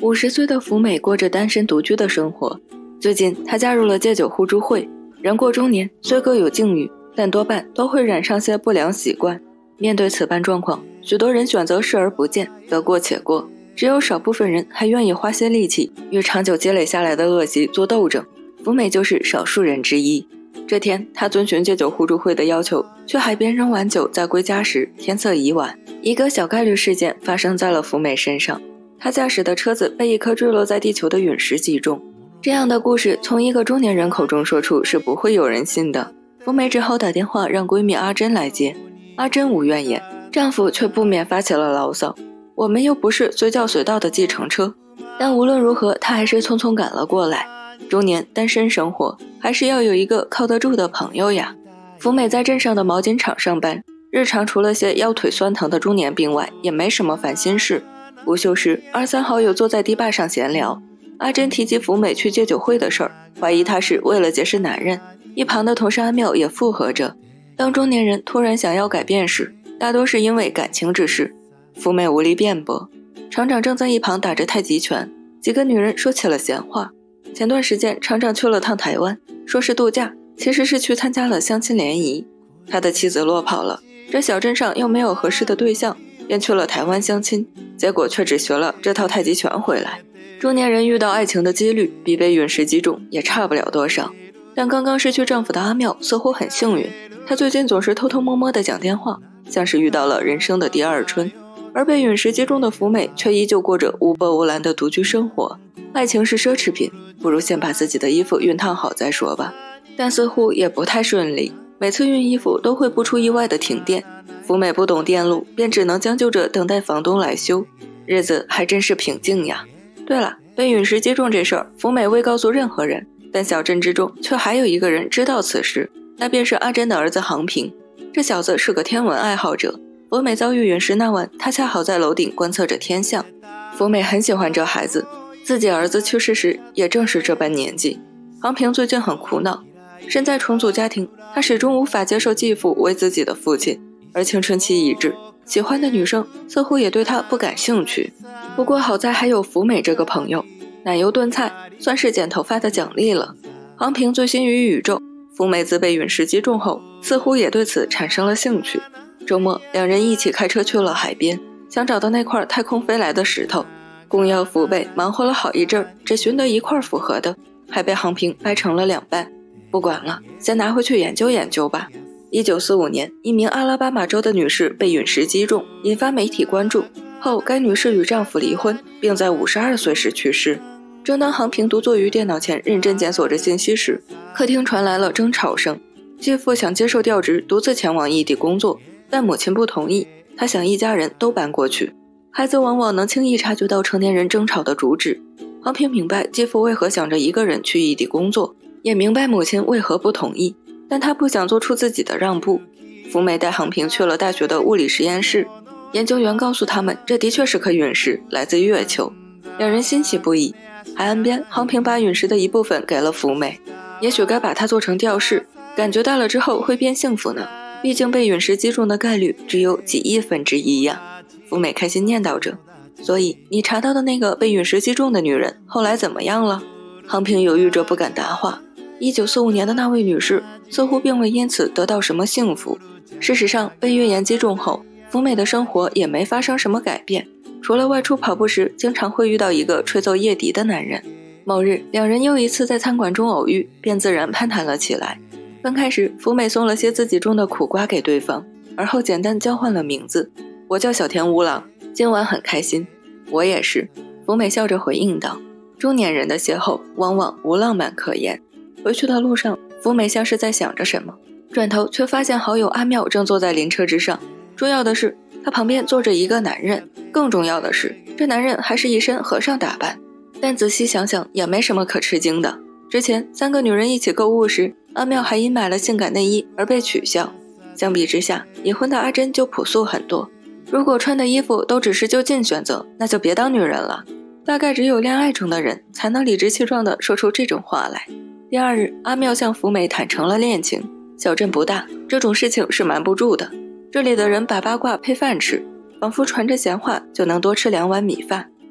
50岁的福美过着单身独居的生活。最近她加入了戒酒互助会。人过中年，虽各有境遇，但多半都会染上些不良习惯。面对此般状况，许多人选择视而不见，得过且过。只有少部分人还愿意花些力气与长久积累下来的恶习做斗争。福美就是少数人之一。这天，她遵循戒酒互助会的要求，去海边扔完酒再归家时，天色已晚。一个小概率事件发生在了福美身上，她驾驶的车子被一颗坠落在地球的陨石击中。这样的故事从一个中年人口中说出是不会有人信的。福美只好打电话让闺蜜阿珍来接。阿珍无怨言，丈夫却不免发起了牢骚：我们又不是随叫随到的计程车。但无论如何，她还是匆匆赶了过来。中年单身生活，还是要有一个靠得住的朋友呀。福美在镇上的毛巾厂上班，日常除了些腰腿酸疼的中年病外，也没什么烦心事。午休时，2、3好友坐在堤坝上闲聊。阿珍提及福美去戒酒会的事儿，怀疑她是为了结识男人。一旁的同事阿妙也附和着。当中年人突然想要改变时，大多是因为感情之事。福美无力辩驳。厂长正在一旁打着太极拳，几个女人说起了闲话。前段时间厂长去了趟台湾，说是度假，其实是去参加了相亲联谊。他的妻子落跑了，这小镇上又没有合适的对象，便去了台湾相亲，结果却只学了这套太极拳回来。中年人遇到爱情的几率比被陨石击中也差不了多少。但刚刚失去丈夫的阿妙似乎很幸运，她最近总是偷偷摸摸地讲电话，像是遇到了人生的第二春。而被陨石击中的福美却依旧过着无波无澜的独居生活。爱情是奢侈品，不如先把自己的衣服熨烫好再说吧。但似乎也不太顺利，每次熨衣服都会不出意外的停电。福美不懂电路，便只能将就着等待房东来修，日子还真是平静呀。对了，被陨石击中这事儿，福美未告诉任何人，但小镇之中却还有一个人知道此事，那便是阿珍的儿子杭平。这小子是个天文爱好者。福美遭遇陨石那晚，他恰好在楼顶观测着天象。福美很喜欢这孩子，自己儿子去世时也正是这般年纪。杭平最近很苦恼，身在重组家庭，他始终无法接受继父为自己的父亲，而青春期已至，喜欢的女生似乎也对他不感兴趣。不过好在还有福美这个朋友，奶油炖菜算是剪头发的奖励了。杭平醉心于宇宙，福美自被陨石击中后，似乎也对此产生了兴趣。周末，两人一起开车去了海边，想找到那块太空飞来的石头。公腰福贝忙活了好一阵，只寻得一块符合的，还被杭平掰成了2半。不管了，先拿回去研究研究吧。1945年，一名阿拉巴马州的女士被陨石击中，引发媒体关注。后，该女士与丈夫离婚，并在52岁时去世。正当杭平独坐于电脑前认真检索着信息时，客厅传来了争吵声。继父想接受调职，独自前往异地工作，但母亲不同意，她想一家人都搬过去。孩子往往能轻易察觉到成年人争吵的主旨。杭平明白继父为何想着一个人去异地工作，也明白母亲为何不同意，但他不想做出自己的让步。福美带杭平去了大学的物理实验室，研究员告诉他们，这的确是颗陨石，来自月球。两人欣喜不已。海岸边，杭平把陨石的一部分给了福美，也许该把它做成吊饰，感觉到了之后会变幸福呢。毕竟被陨石击中的概率只有几亿分之一呀。福美开心念叨着。所以你查到的那个被陨石击中的女人后来怎么样了？杭平犹豫着不敢答话。1945年的那位女士似乎并未因此得到什么幸福。事实上，被月岩击中后，福美的生活也没发生什么改变，除了外出跑步时经常会遇到一个吹奏夜笛的男人。某日，两人又一次在餐馆中偶遇，便自然攀谈了起来。分开时，福美送了些自己种的苦瓜给对方，而后简单交换了名字。我叫小田无郎，今晚很开心。我也是，福美笑着回应道。中年人的邂逅往往无浪漫可言。回去的路上，福美像是在想着什么，转头却发现好友阿妙正坐在灵车之上。重要的是，他旁边坐着一个男人，更重要的是，这男人还是一身和尚打扮。但仔细想想，也没什么可吃惊的。之前3个女人一起购物时，阿妙还因买了性感内衣而被取笑。相比之下，已婚的阿珍就朴素很多。如果穿的衣服都只是就近选择，那就别当女人了。大概只有恋爱中的人才能理直气壮地说出这种话来。第2日，阿妙向福美坦诚了恋情。小镇不大，这种事情是瞒不住的。这里的人把八卦配饭吃，仿佛传着闲话就能多吃2碗米饭。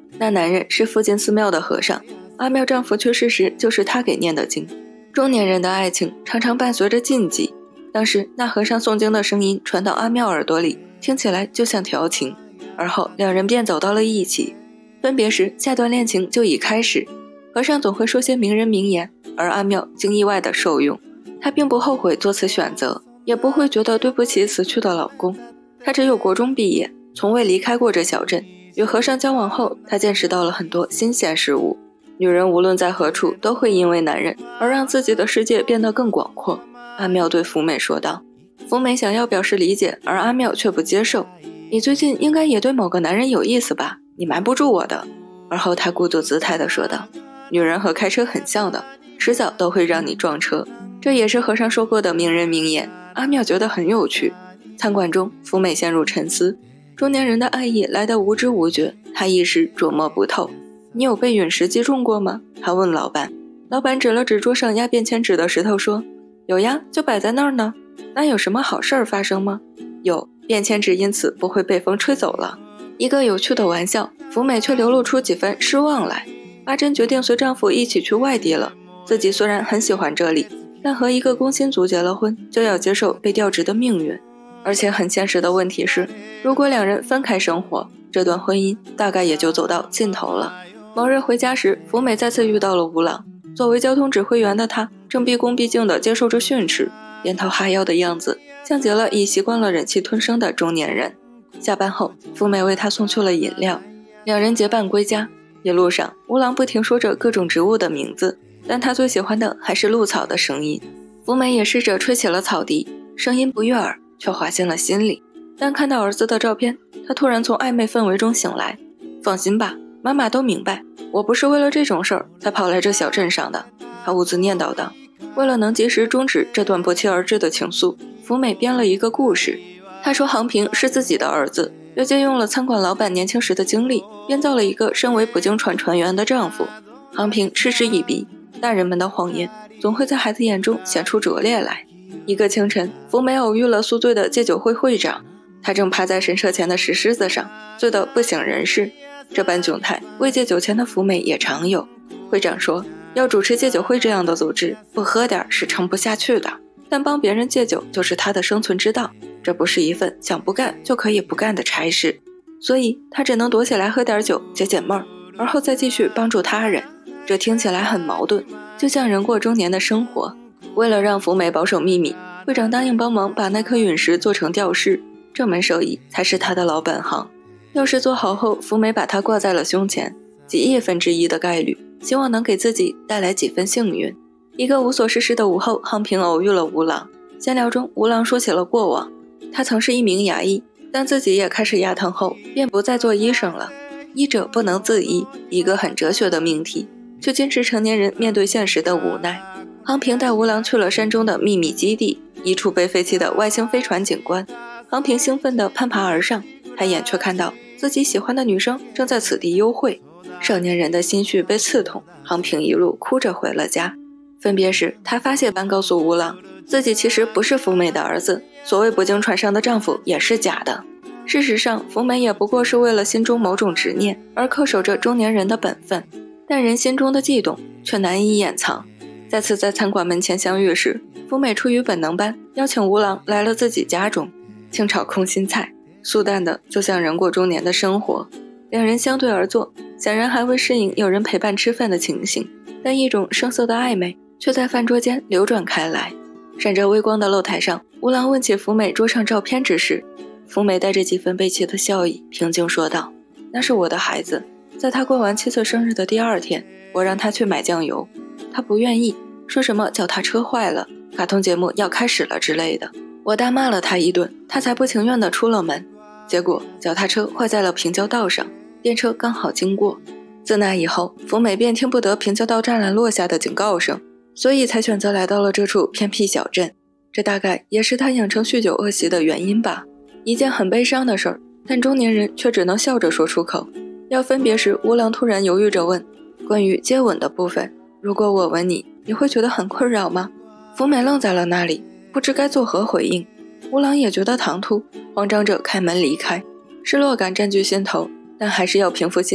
那男人是附近寺庙的和尚，阿妙丈夫去世时就是他给念的经。中年人的爱情常常伴随着禁忌，当时那和尚诵经的声音传到阿妙耳朵里，听起来就像调情，而后两人便走到了一起。分别时，下段恋情就已开始。和尚总会说些名人名言，而阿妙竟意外的受用。她并不后悔做此选择，也不会觉得对不起死去的老公。她只有国中毕业，从未离开过这小镇。与和尚交往后，她见识到了很多新鲜事物。女人无论在何处，都会因为男人而让自己的世界变得更广阔。阿妙对福美说道。福美想要表示理解，而阿妙却不接受。你最近应该也对某个男人有意思吧？你瞒不住我的。而后她故作姿态地说道，女人和开车很像的，迟早都会让你撞车。这也是和尚说过的名人名言。阿妙觉得很有趣。餐馆中，福美陷入沉思。中年人的爱意来得无知无觉，她一时琢磨不透。你有被陨石击中过吗？她问老板。老板指了指桌上压便签纸的石头说，有呀，就摆在那儿呢。那有什么好事儿发生吗？有，便签纸因此不会被风吹走了。一个有趣的玩笑，福美却流露出几分失望来。阿珍决定随丈夫一起去外地了。自己虽然很喜欢这里，但和一个工薪族结了婚，就要接受被调职的命运。而且很现实的问题是，如果两人分开生活，这段婚姻大概也就走到尽头了。某日回家时，福美再次遇到了吴朗。作为交通指挥员的他，正毕恭毕敬地接受着训斥，点头哈腰的样子，像极了已习惯了忍气吞声的中年人。下班后，福美为他送去了饮料，两人结伴归家。一路上，吴朗不停说着各种植物的名字，但他最喜欢的还是鹿草的声音。福美也试着吹起了草笛，声音不悦耳，却滑进了心里。但看到儿子的照片，他突然从暧昧氛围中醒来。放心吧，妈妈都明白，我不是为了这种事儿才跑来这小镇上的。他兀自念叨道。为了能及时终止这段不期而至的情愫，福美编了一个故事。他说杭平是自己的儿子，又借用了餐馆老板年轻时的经历，编造了一个身为捕鲸船船员的丈夫。杭平嗤之以鼻，大人们的谎言总会在孩子眼中显出拙劣来。一个清晨，福美偶遇了宿醉的戒酒会会长，他正趴在神社前的石狮子上，醉得不省人事。这般窘态，未戒酒前的福美也常有。会长说，要主持戒酒会这样的组织，不喝点是撑不下去的，但帮别人戒酒就是他的生存之道，这不是一份想不干就可以不干的差事，所以他只能躲起来喝点酒解解闷儿，而后再继续帮助他人。这听起来很矛盾，就像人过中年的生活。为了让福美保守秘密，会长答应帮忙把那颗陨石做成吊饰，这门手艺才是他的老本行。吊饰做好后，福美把它挂在了胸前，几亿分之一的概率，希望能给自己带来几分幸运。一个无所事事的午后，杭平偶遇了吴朗。闲聊中，吴朗说起了过往，他曾是一名牙医，但自己也开始牙疼后，便不再做医生了。医者不能自医，一个很哲学的命题，却均是成年人面对现实的无奈。杭平带吴朗去了山中的秘密基地，一处被废弃的外星飞船景观。杭平兴奋地攀爬而上，他眼却看到自己喜欢的女生正在此地幽会。少年人的心绪被刺痛，杭平一路哭着回了家。分别时，他发泄般告诉吴朗，自己其实不是福美的儿子，所谓捕鲸船上的丈夫也是假的。事实上，福美也不过是为了心中某种执念而恪守着中年人的本分，但人心中的悸动却难以掩藏。再次在餐馆门前相遇时，福美出于本能般邀请吴朗来了自己家中，清炒空心菜，素淡的就像人过中年的生活。两人相对而坐，显然还未适应有人陪伴吃饭的情形，但一种生涩的暧昧却在饭桌间流转开来。闪着微光的露台上，吴朗问起福美桌上照片之事。福美带着几分悲戚的笑意，平静说道，那是我的孩子，在他过完7岁生日的第2天，我让他去买酱油，他不愿意，说什么脚踏车坏了，卡通节目要开始了之类的。我大骂了他一顿，他才不情愿地出了门。结果脚踏车坏在了平交道上，电车刚好经过。自那以后，福美便听不得平交道栅栏落下的警告声，所以才选择来到了这处偏僻小镇。这大概也是他养成酗酒恶习的原因吧。一件很悲伤的事儿，但中年人却只能笑着说出口。要分别时，吴朗突然犹豫着问，关于接吻的部分，如果我吻你，你会觉得很困扰吗？福美愣在了那里，不知该作何回应。吴朗也觉得唐突，慌张着开门离开，失落感占据心头，但还是要平复心情，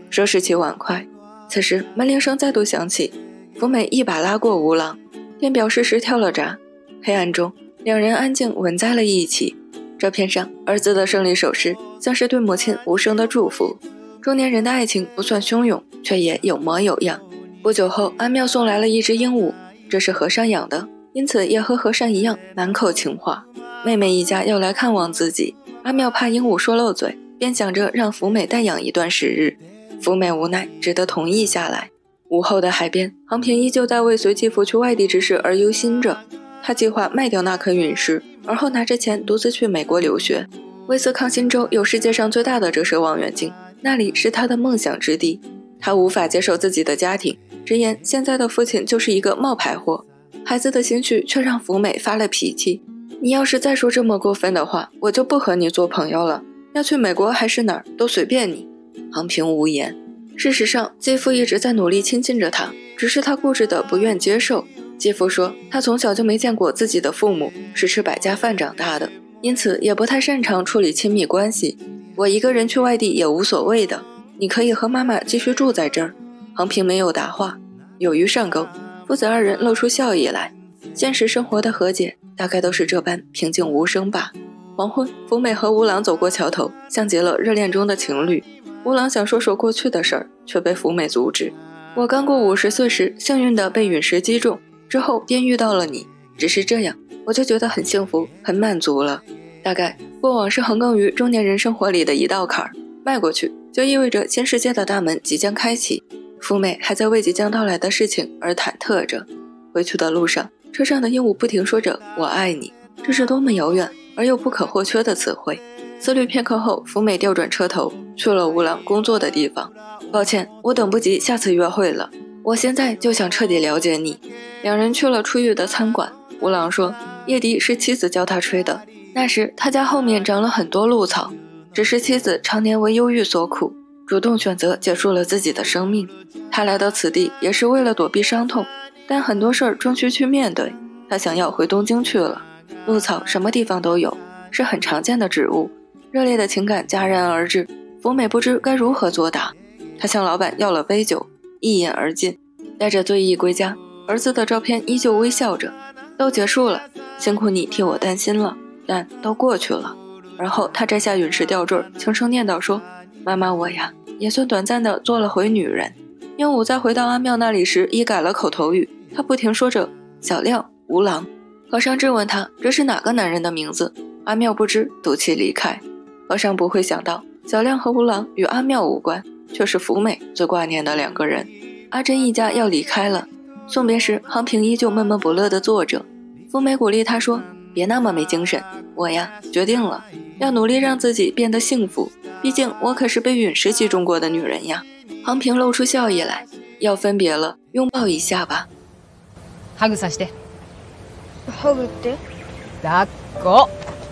收拾起碗筷。此时门铃声再度响起，福美一把拉过吴郎，便表示是跳了闸。黑暗中，两人安静吻在了一起。照片上，儿子的胜利手势像是对母亲无声的祝福。中年人的爱情不算汹涌，却也有模有样。不久后，阿妙送来了一只鹦鹉，这是和尚养的，因此也和和尚一样满口情话。妹妹一家要来看望自己，阿妙怕鹦鹉说漏嘴，便想着让福美代养一段时日。福美无奈，只得同意下来。午后的海边，杭平依旧在为随继父去外地之事而忧心着。他计划卖掉那颗陨石，而后拿着钱独自去美国留学。威斯康辛州有世界上最大的折射望远镜，那里是他的梦想之地。他无法接受自己的家庭，直言现在的父亲就是一个冒牌货。孩子的心绪却让福美发了脾气。你要是再说这么过分的话，我就不和你做朋友了。要去美国还是哪儿，都随便你。杭平无言。事实上，继父一直在努力亲近着他，只是他固执的不愿接受。继父说，他从小就没见过自己的父母，是吃百家饭长大的，因此也不太擅长处理亲密关系。我一个人去外地也无所谓的，你可以和妈妈继续住在这儿。杭平没有答话。有鱼上钩，父子二人露出笑意来。现实生活的和解大概都是这般平静无声吧。黄昏，福美和吴郎走过桥头，像极了热恋中的情侣。吴郎想说说过去的事儿，却被福美阻止。我刚过50岁时，幸运地被陨石击中，之后便遇到了你，只是这样，我就觉得很幸福，很满足了。大概过往是横亘于中年人生活里的一道坎儿，迈过去就意味着新世界的大门即将开启。福美还在为即将到来的事情而忐忑着。回去的路上，车上的鹦鹉不停说着我爱你，这是多么遥远而又不可或缺的词汇。思虑片刻后，福美调转车头去了吴郎工作的地方。抱歉，我等不及下次约会了，我现在就想彻底了解你。两人去了出狱的餐馆。吴郎说，叶迪是妻子教他吹的，那时他家后面长了很多鹿草，只是妻子常年为忧郁所苦，主动选择结束了自己的生命。他来到此地也是为了躲避伤痛，但很多事儿终须去面对。他想要回东京去了。鹿草什么地方都有，是很常见的植物。热烈的情感戛然而止，福美不知该如何作答。他向老板要了杯酒，一饮而尽，带着醉意归家。儿子的照片依旧微笑着。都结束了，辛苦你替我担心了，但都过去了。而后他摘下陨石吊坠，轻声念叨说，妈妈，我呀也算短暂的做了回女人。鹦鹉在回到阿妙那里时已改了口头语，他不停说着小亮、吴郎。和尚质问他这是哪个男人的名字，阿妙不知，赌气离开。和尚不会想到小亮和吴郎与阿妙无关，却是福美最挂念的两个人。阿珍一家要离开了，送别时杭平依旧闷闷不乐地坐着。福美鼓励他说，别那么没精神，我呀决定了，要努力让自己变得幸福，毕竟我可是被陨石击中过的女人呀。杭平露出笑意来，要分别了，拥抱一下吧。 ハグさせて。 ハグって抱っこ。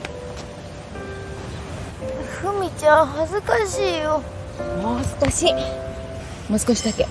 ふみちゃん恥ずかしいよ。 もう少し。もう少しだけ。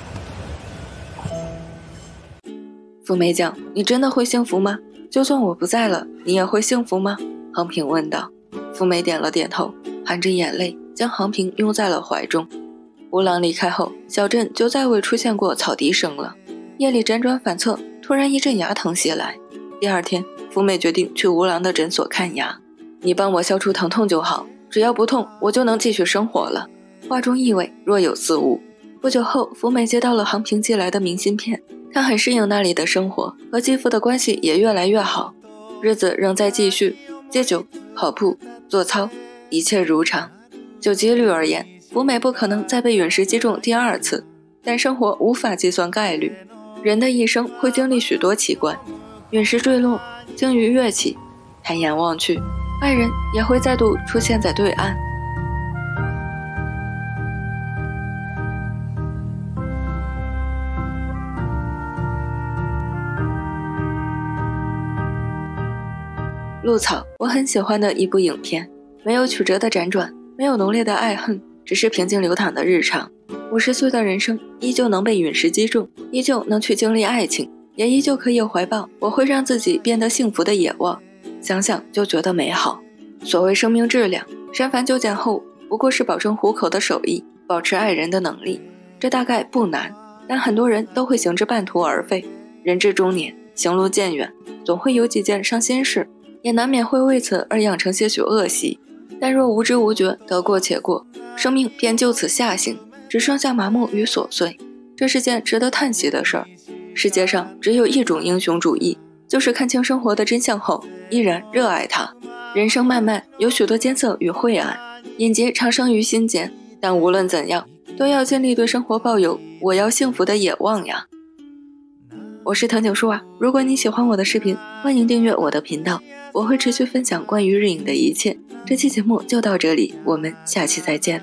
福美讲，你真的会幸福吗？就算我不在了，你也会幸福吗？杭平问道。福美点了点头，含着眼泪将杭平拥在了怀中。吴郎离开后，小镇就再未出现过草笛声了。夜里辗转反侧，突然一阵牙疼袭来。第二天，福美决定去吴郎的诊所看牙。你帮我消除疼痛就好，只要不痛，我就能继续生活了。话中意味若有似无。不久后，福美接到了杭平寄来的明信片，她很适应那里的生活，和继父的关系也越来越好。日子仍在继续，戒酒、跑步、做操，一切如常。就几率而言，福美不可能再被陨石击中第二次，但生活无法计算概率。人的一生会经历许多奇观，陨石坠落，鲸鱼跃起，抬眼望去，爱人也会再度出现在对岸。鹿草，我很喜欢的一部影片，没有曲折的辗转，没有浓烈的爱恨，只是平静流淌的日常。50岁的人生依旧能被陨石击中，依旧能去经历爱情，也依旧可以怀抱我会让自己变得幸福的野望，想想就觉得美好。所谓生命质量，删繁就简后不过是保证糊口的手艺，保持爱人的能力。 这大概不难，但很多人都会行之半途而废。人至中年，行路渐远，总会有几件伤心事，也难免会为此而养成些许恶习。但若无知无觉，得过且过，生命便就此下行，只剩下麻木与琐碎。这是件值得叹息的事儿。世界上只有一种英雄主义，就是看清生活的真相后，依然热爱它。人生漫漫，有许多艰涩与晦暗，隐疾常生于心间，但无论怎样，都要尽力对生活抱有我要幸福的野望呀。我是藤井树啊，如果你喜欢我的视频，欢迎订阅我的频道，我会持续分享关于日影的一切。这期节目就到这里，我们下期再见。